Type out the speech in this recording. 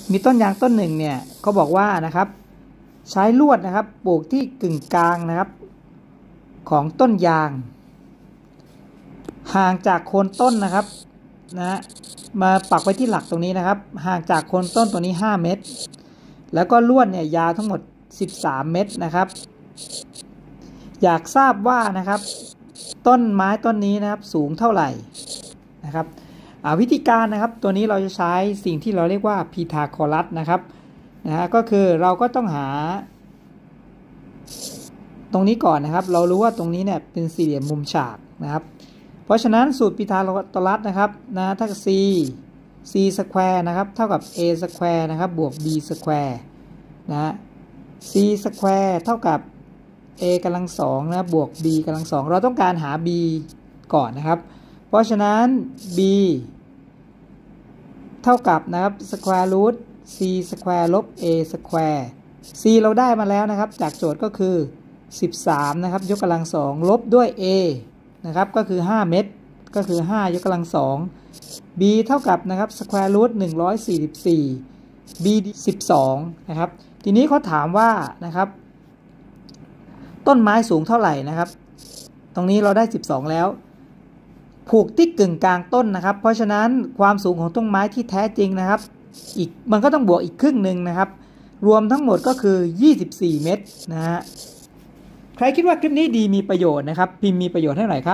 มีต้นยางต้นหนึ่งเนี่ยเขาบอกว่านะครับใช้ลวดนะครับปลูกที่กึ่งกลางนะครับของต้นยางห่างจากโคนต้นนะครับมาปักไว้ที่หลักตรงนี้นะครับห่างจากโคนต้นตัวนี้5เมตรแล้วก็ลวดเนี่ยยาวทั้งหมด13เมตรนะครับอยากทราบว่านะครับต้นไม้ต้นนี้นะครับสูงเท่าไหร่นะครับวิธีการนะครับตัวนี้เราจะใช้สิ่งที่เราเรียกว่าพีทาโกรัสนะครับก็คือเราก็ต้องหาตรงนี้ก่อนนะครับเรารู้ว่าตรงนี้เนี่ยเป็นสี่เหลี่ยมมุมฉากนะครับเพราะฉะนั้นสูตรพีทาโกรัสนะครับถ้าcสแควร์นะครับเท่ากับ a สแควร์นะครับบวก b สแควร์cสแควร์เท่ากับ a กำลังสองนะบวก b กำลังสองเราต้องการหา b ก่อนนะครับเพราะฉะนั้น b เท่ากับนะครับสแควร์รูท c สแควร์ลบ a สแควร์ c เราได้มาแล้วนะครับจากโจทย์ก็คือ13นะครับยกกำลังสองลบด้วย a นะครับก็คือ5เมตรก็คือ5ยกกำลังสอง b เท่ากับนะครับสแควร์รูท144 b 12นะครับทีนี้เขาถามว่านะครับต้นไม้สูงเท่าไหร่นะครับตรงนี้เราได้12แล้วผูกที่กึ่งกลางต้นนะครับเพราะฉะนั้นความสูงของต้นไม้ที่แท้จริงนะครับมันก็ต้องบวกอีกครึ่งหนึ่งนะครับรวมทั้งหมดก็คือ24เมตรนะฮะใครคิดว่าคลิปนี้ดีมีประโยชน์นะครับพิมพ์มีประโยชน์ให้หน่อยครับ